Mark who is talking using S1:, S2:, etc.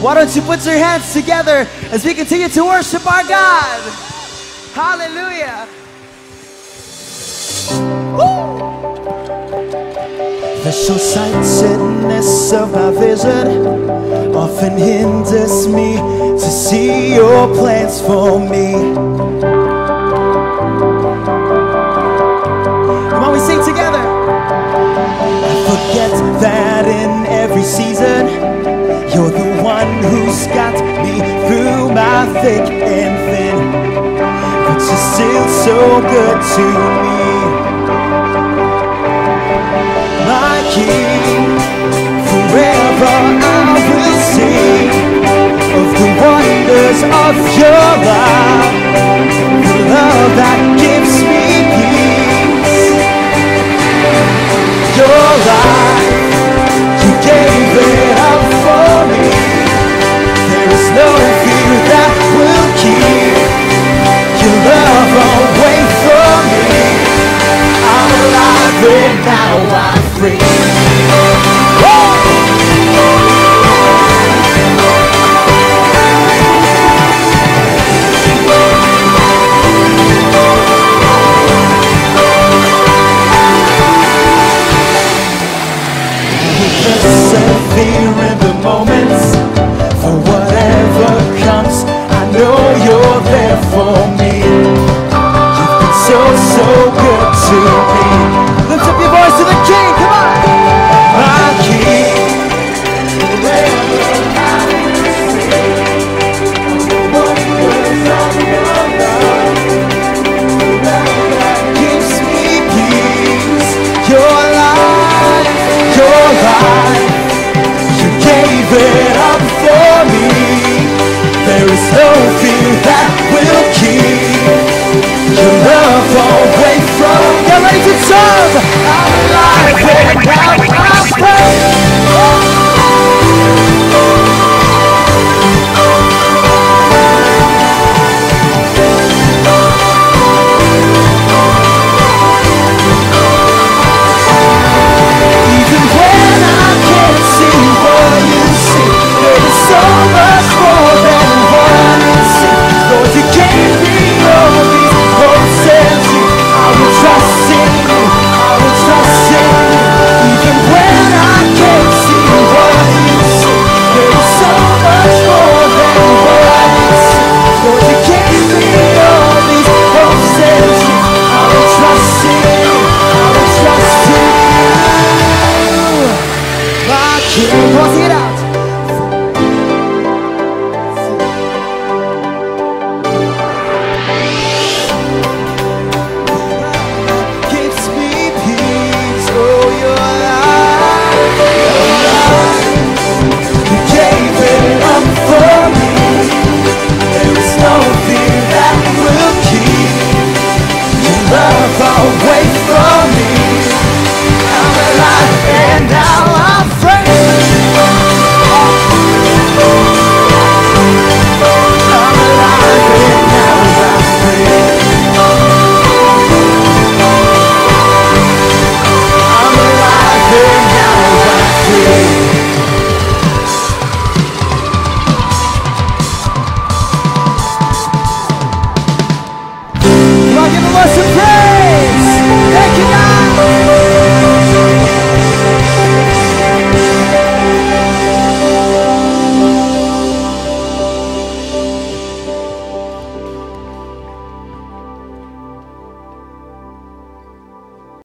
S1: Why don't you put your hands together as we continue to worship our God? Hallelujah. Woo! The short-sightedness of my vision often hinders me to see your plans for me. Come on, we sing together. I forget that in every season you're the one who's got me through my thick and thin, but you're still so good to me. My King, forever I will sing of the wonders of your love, the love that gives me peace. Your life, you gave it up for me. There is no fear that will keep your love away from me. I'm alive and now I'm free. Persevere in the moments, for whatever comes, I know you're there for me. You've been so, so good to me. Lift up your voice to the King, come on! My King, forever I will sing of the wonders of your love, the love that gives me peace. Your life, you gave it up for me. There is no fear that will keep your love away from. Get ready to serve. I'm alive and now